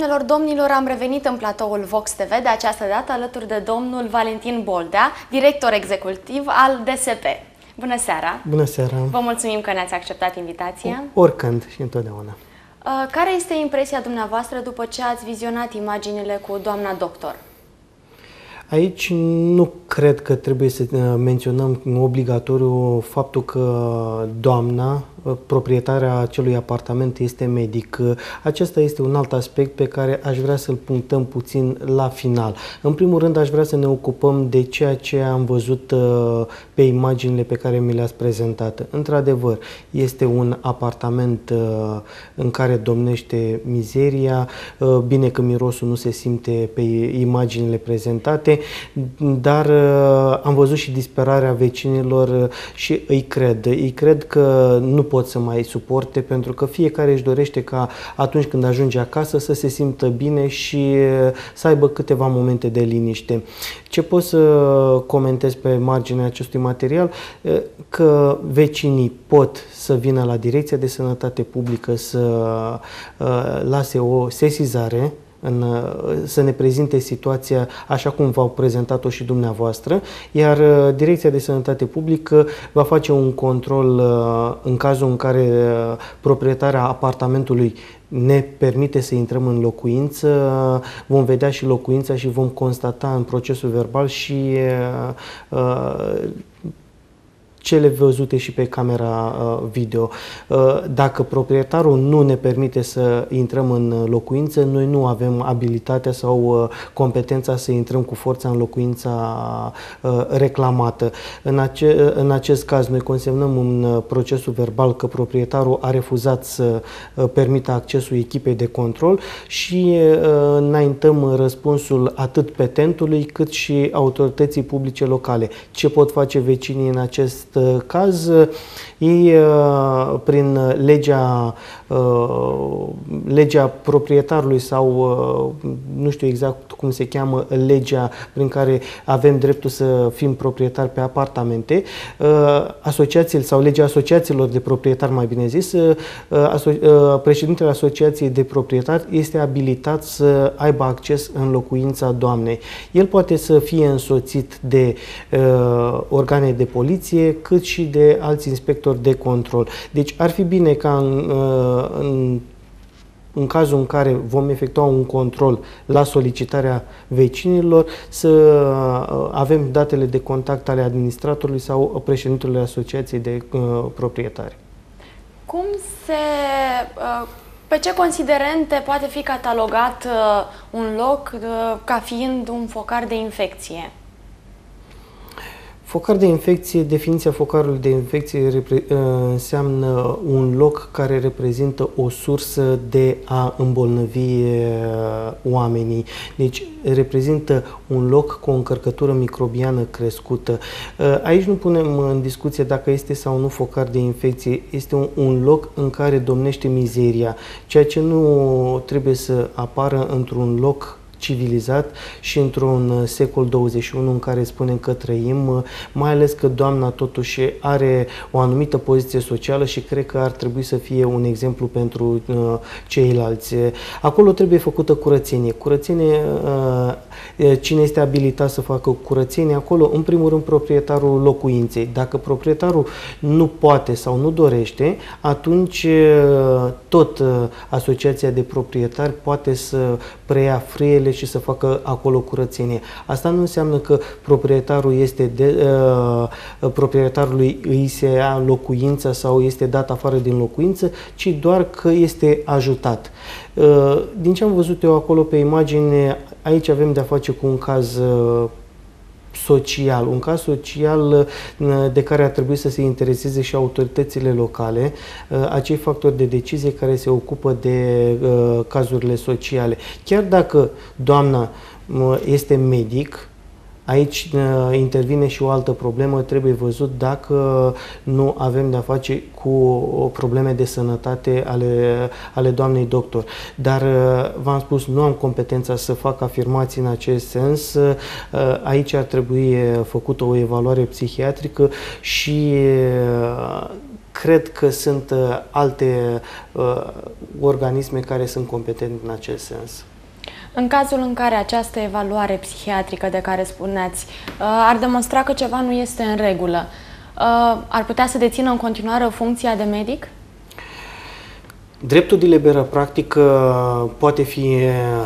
Doamnelor, domnilor, am revenit în platoul Vox TV, de această dată alături de domnul Valentin Boldea, director executiv al DSP. Bună seara! Bună seara! Vă mulțumim că ne-ați acceptat invitația. Oricând și întotdeauna. Care este impresia dumneavoastră după ce ați vizionat imaginile cu doamna doctor? Aici nu cred că trebuie să menționăm obligatoriu faptul că doamna, proprietarea acelui apartament, este medic. Acesta este un alt aspect pe care aș vrea să-l punctăm puțin la final. În primul rând, aș vrea să ne ocupăm de ceea ce am văzut pe imaginile pe care mi le-ați prezentat. Într-adevăr, este un apartament în care domnește mizeria. Bine că mirosul nu se simte pe imaginile prezentate, dar am văzut și disperarea vecinilor și îi cred că nu pot să mai suporte, pentru că fiecare își dorește ca atunci când ajunge acasă să se simtă bine și să aibă câteva momente de liniște. Ce pot să comentez pe marginea acestui material? Că vecinii pot să vină la Direcția de Sănătate Publică să lase o sesizare, să ne prezinte situația așa cum v-au prezentat-o și dumneavoastră, iar Direcția de Sănătate Publică va face un control în cazul în care proprietarea apartamentului ne permite să intrăm în locuință. Vom vedea și locuința și vom constata în procesul verbal și cele văzute și pe camera video. Dacă proprietarul nu ne permite să intrăm în locuință, noi nu avem abilitatea sau competența să intrăm cu forța în locuința reclamată. În acest caz, noi consemnăm în procesul verbal că proprietarul a refuzat să permită accesul echipei de control și înaintăm răspunsul atât petentului cât și autorității publice locale. Ce pot face vecinii în acest caz? Ei, prin legea proprietarului sau nu știu exact cum se cheamă, legea prin care avem dreptul să fim proprietari pe apartamente, asociațiile sau legea asociațiilor de proprietari, mai bine zis, președintele Asociației de Proprietari este abilitat să aibă acces în locuința doamnei. El poate să fie însoțit de organe de poliție, cât și de alți inspectori de control. Deci ar fi bine ca în cazul în care vom efectua un control la solicitarea vecinilor, să avem datele de contact ale administratorului sau președintelui Asociației de Proprietari. Pe ce considerente poate fi catalogat un loc ca fiind un focar de infecție? Focar de infecție, definiția focarului de infecție înseamnă un loc care reprezintă o sursă de a îmbolnăvi oamenii. Deci reprezintă un loc cu o încărcătură microbiană crescută. Aici nu punem în discuție dacă este sau nu focar de infecție. Este un loc în care domnește mizeria, ceea ce nu trebuie să apară într-un loc civilizat și într-un secol 21 în care spunem că trăim, mai ales că doamna totuși are o anumită poziție socială și cred că ar trebui să fie un exemplu pentru ceilalți. Acolo trebuie făcută curățenie. Curățenie, cine este abilitat să facă curățenie acolo? În primul rând proprietarul locuinței. Dacă proprietarul nu poate sau nu dorește, atunci tot Asociația de Proprietari poate să preia frâiele și să facă acolo curățenie. Asta nu înseamnă că proprietarului îi se ia locuința sau este dat afară din locuință, ci doar că este ajutat. Din ce am văzut eu acolo pe imagine, aici avem de-a face cu un caz social, un caz social de care ar trebui să se intereseze și autoritățile locale, acei factori de decizie care se ocupă de cazurile sociale. Chiar dacă doamna este medic, aici intervine și o altă problemă, trebuie văzut dacă nu avem de-a face cu probleme de sănătate ale doamnei doctor. Dar, v-am spus, nu am competența să fac afirmații în acest sens. Aici ar trebui făcută o evaluare psihiatrică și cred că sunt alte organisme care sunt competente în acest sens. În cazul în care această evaluare psihiatrică de care spuneați ar demonstra că ceva nu este în regulă, ar putea să dețină în continuare funcția de medic? Dreptul de liberă practică poate fi...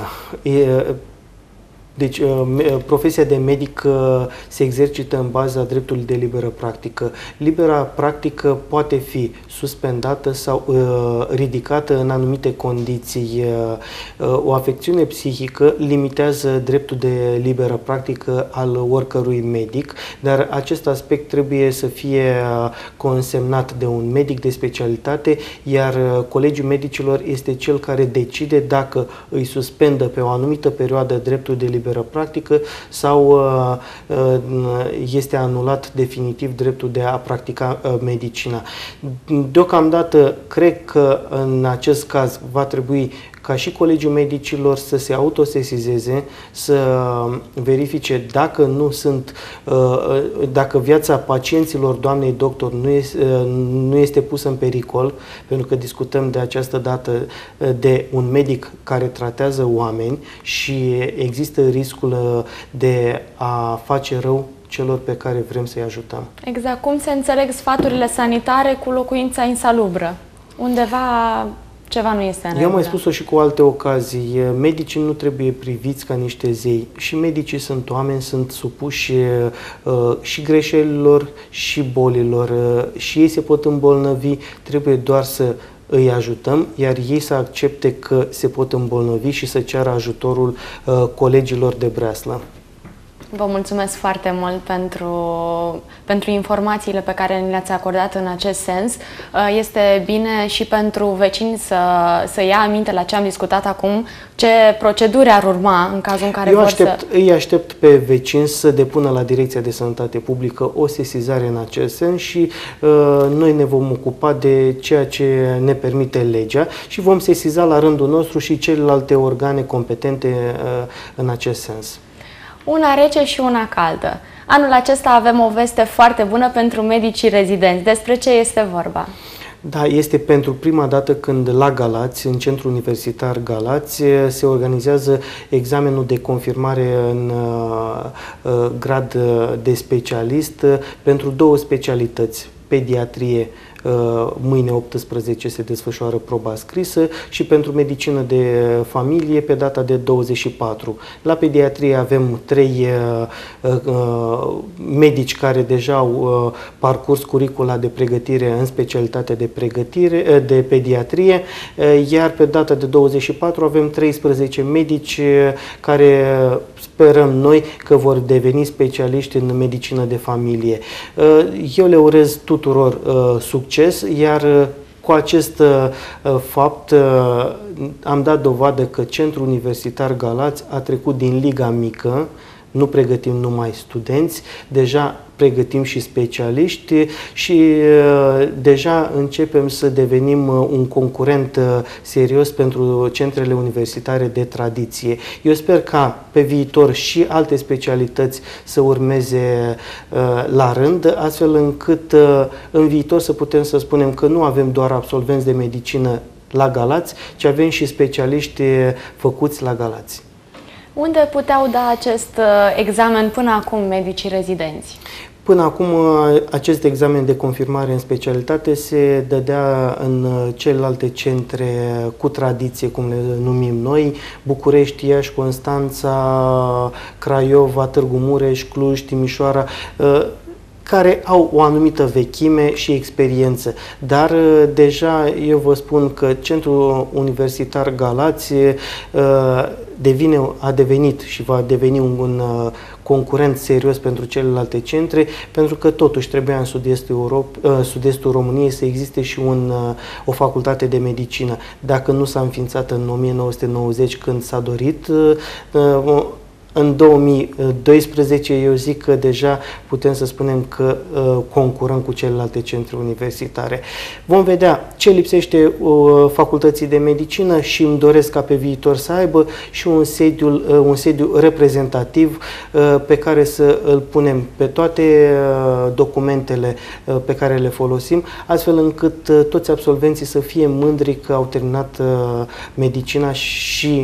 Deci, profesia de medic se exercită în baza dreptului de liberă practică. Libera practică poate fi suspendată sau ridicată în anumite condiții. O afecțiune psihică limitează dreptul de liberă practică al oricărui medic, dar acest aspect trebuie să fie consemnat de un medic de specialitate, iar Colegiul Medicilor este cel care decide dacă îi suspendă pe o anumită perioadă dreptul de liberă practică sau este anulat definitiv dreptul de a practica medicina. Deocamdată, cred că în acest caz va trebui ca și Colegiul Medicilor să se autosesizeze, să verifice dacă nu sunt, dacă viața pacienților doamnei doctor nu este pusă în pericol, pentru că discutăm de această dată de un medic care tratează oameni și există riscul de a face rău celor pe care vrem să-i ajutăm. Exact. Cum se înțeleg sfaturile sanitare cu locuința insalubră? Undeva ceva nu este în regulă. Eu am mai spus-o și cu alte ocazii. Medicii nu trebuie priviți ca niște zei. Și medicii sunt oameni, sunt supuși și greșelilor și bolilor. Și ei se pot îmbolnăvi, trebuie doar să îi ajutăm, iar ei să accepte că se pot îmbolnăvi și să ceară ajutorul colegilor de breaslă. Vă mulțumesc foarte mult pentru informațiile pe care ni le-ați acordat în acest sens. Este bine și pentru vecini să ia aminte la ce am discutat acum, ce proceduri ar urma în cazul în care îi aștept pe vecini să depună la Direcția de Sănătate Publică o sesizare în acest sens și noi ne vom ocupa de ceea ce ne permite legea și vom sesiza la rândul nostru și celelalte organe competente în acest sens. Una rece și una caldă. Anul acesta avem o veste foarte bună pentru medicii rezidenți. Despre ce este vorba? Da, este pentru prima dată când la Galați, în Centrul Universitar Galați, se organizează examenul de confirmare în grad de specialist pentru două specialități, pediatrie. Mâine 18 se desfășoară proba scrisă și pentru medicină de familie pe data de 24. La pediatrie avem 3 medici care deja au parcurs curicula de pregătire în specialitate de pediatrie, iar pe data de 24 avem 13 medici care sperăm noi că vor deveni specialiști în medicină de familie. Eu le urez tuturor succes, iar cu acest fapt am dat dovadă că Centrul Universitar Galați a trecut din Liga Mică, nu pregătim numai studenți, deja pregătim și specialiști și deja începem să devenim un concurent serios pentru centrele universitare de tradiție. Eu sper ca pe viitor și alte specialități să urmeze la rând, astfel încât în viitor să putem să spunem că nu avem doar absolvenți de medicină la Galați, ci avem și specialiști făcuți la Galați. Unde puteau da acest examen până acum medicii rezidenți? Până acum, acest examen de confirmare în specialitate se dădea în celelalte centre cu tradiție, cum le numim noi, București, Iași, Constanța, Craiova, Târgu Mureș, Cluj, Timișoara, care au o anumită vechime și experiență. Dar deja eu vă spun că Centrul Universitar Galați a devenit și va deveni un concurent serios pentru celelalte centre, pentru că totuși trebuia în sud-estul României să existe și o facultate de medicină. Dacă nu s-a înființat în 1990 când s-a dorit, în 2012 eu zic că deja putem să spunem că concurăm cu celelalte centre universitare. Vom vedea ce lipsește facultății de medicină și îmi doresc ca pe viitor să aibă și un sediu reprezentativ pe care să îl punem pe toate documentele pe care le folosim, astfel încât toți absolvenții să fie mândri că au terminat medicina și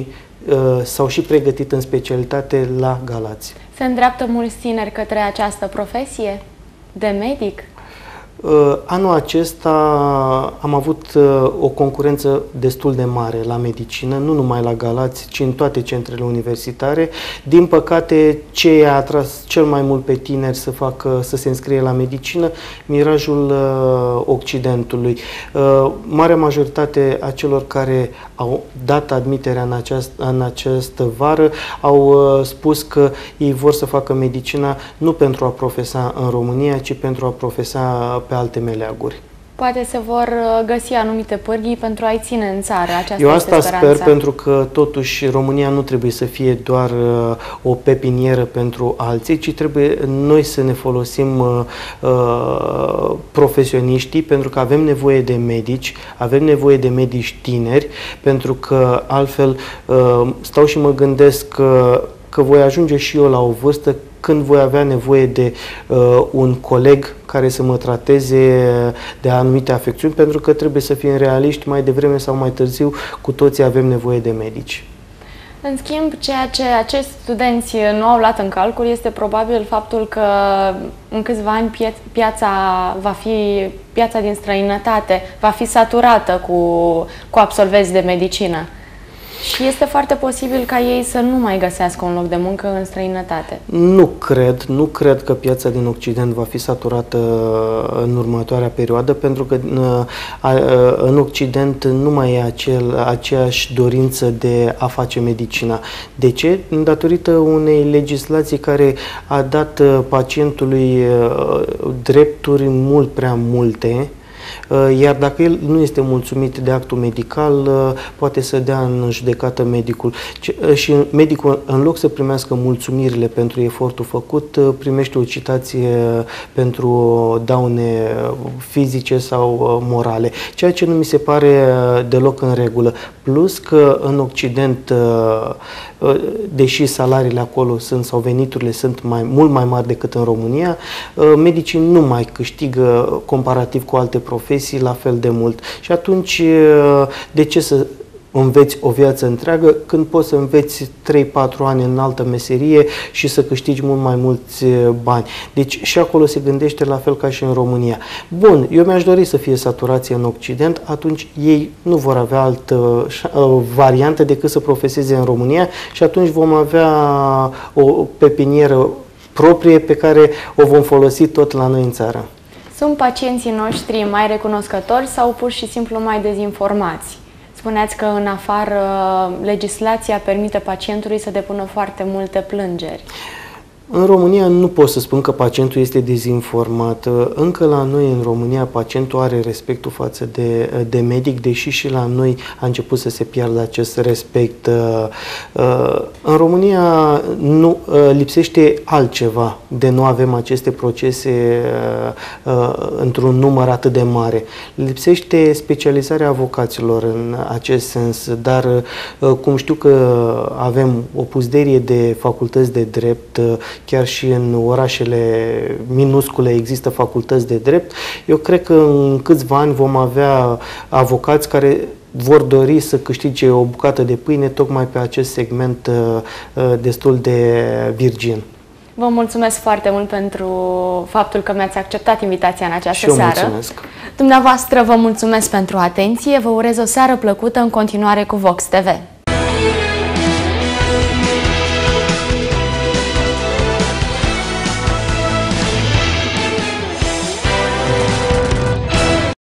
s-au și pregătit în specialitate la Galați. Se îndreaptă mulți tineri către această profesie de medic? Anul acesta am avut o concurență destul de mare la medicină, nu numai la Galați, ci în toate centrele universitare. Din păcate, ce i-a atras cel mai mult pe tineri să se înscrie la medicină? Mirajul Occidentului. Marea majoritate a celor care au dat admiterea în această vară au spus că ei vor să facă medicina nu pentru a profesa în România, ci pentru a profesa pe alte meleaguri. Poate se vor găsi anumite pârghii pentru a-i ține în țară. Aceasta Eu asta este speranța. sper, pentru că totuși România nu trebuie să fie doar o pepinieră pentru alții, ci trebuie noi să ne folosim profesioniștii, pentru că avem nevoie de medici, avem nevoie de medici tineri, pentru că altfel stau și mă gândesc că voi ajunge și eu la o vârstă când voi avea nevoie de un coleg care să mă trateze de anumite afecțiuni, pentru că trebuie să fim realiști, mai devreme sau mai târziu, cu toții avem nevoie de medici. În schimb, ceea ce acești studenți nu au luat în calcul este probabil faptul că în câțiva ani piața din străinătate va fi saturată cu absolvenți de medicină. Și este foarte posibil ca ei să nu mai găsească un loc de muncă în străinătate. Nu cred că piața din Occident va fi saturată în următoarea perioadă, pentru că în Occident nu mai e aceeași dorință de a face medicina. De ce? Datorită unei legislații care a dat pacientului drepturi mult prea multe, iar dacă el nu este mulțumit de actul medical, poate să dea în judecată medicul. Și medicul, în loc să primească mulțumirile pentru efortul făcut, primește o citație pentru daune fizice sau morale, ceea ce nu mi se pare deloc în regulă. Plus că în Occident, deși salariile acolo sunt sau veniturile sunt mult mai mari decât în România, medicii nu mai câștigă comparativ cu alte profesii la fel de mult. Și atunci, de ce să înveți o viață întreagă când poți să înveți 3-4 ani în altă meserie și să câștigi mult mai mulți bani? Deci și acolo se gândește la fel ca și în România. Bun, eu mi-aș dori să fie saturație în Occident, atunci ei nu vor avea altă variantă decât să profeseze în România și atunci vom avea o pepinieră proprie pe care o vom folosi tot la noi în țară. Sunt pacienții noștri mai recunoscători sau pur și simplu mai dezinformați? Spuneați că în afară legislația permite pacientului să depună foarte multe plângeri. În România nu pot să spun că pacientul este dezinformat. Încă la noi, în România, pacientul are respectul față de medic, deși și la noi a început să se piardă acest respect. În România nu lipsește altceva de nu avem aceste procese într-un număr atât de mare. Lipsește specializarea avocaților în acest sens, dar cum știu că avem o puzderie de facultăți de drept, chiar și în orașele minuscule există facultăți de drept. Eu cred că în câțiva ani vom avea avocați care vor dori să câștige o bucată de pâine tocmai pe acest segment destul de virgin. Vă mulțumesc foarte mult pentru faptul că mi-ați acceptat invitația în această seară. Mulțumesc. Dumneavoastră vă mulțumesc pentru atenție, vă urez o seară plăcută în continuare cu Vox TV.